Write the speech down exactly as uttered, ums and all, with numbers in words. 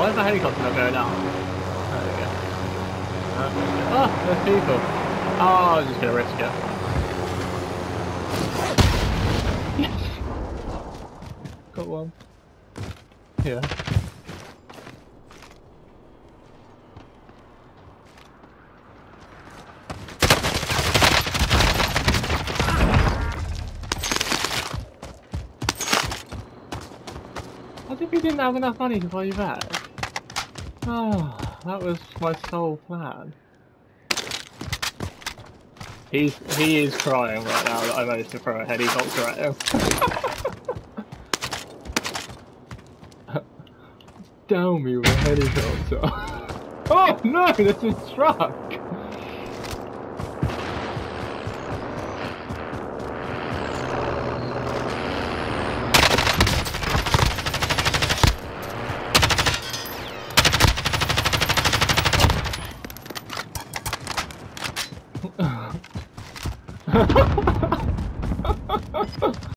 why is the helicopter not going down? There we go. Oh, there's people. Oh, I was just gonna risk it. Yes! Got one. Yeah. I think we didn't have enough money to buy you back. Oh, that was my sole plan. He's he is crying right now that I managed to throw a helicopter at him. Down me with a helicopter. Oh no, there's a truck!